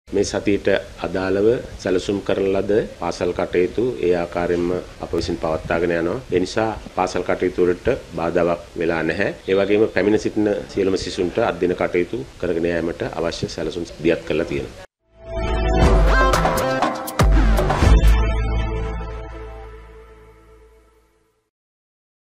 මේ සතියට අදාළව සැලසුම් කරන ලද පාසල් කටයුතු ඒ ආකාරයෙන්ම අප විසින් පවත්වාගෙන යනවා. ඒ නිසා පාසල් කටයුතු වලට බාධාවක් වෙලා නැහැ. ඒ වගේම පැමිණ සිටින සියලුම සිසුන්ට අධ්‍යයන කටයුතු කරගෙන යාමට අවශ්‍ය සැලසුම් දියත් කරලා තියෙනවා.